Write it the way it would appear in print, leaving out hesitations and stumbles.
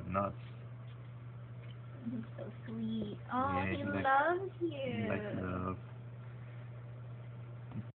nuts. He's so sweet. Oh, Yeah, he he likes loves he likes you.